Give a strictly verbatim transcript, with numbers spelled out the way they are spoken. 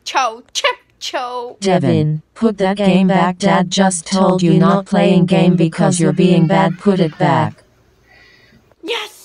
Cho, chip, cho. Devin, put that game back. Dad just told you not playing game because you're being bad. Put it back. Yes!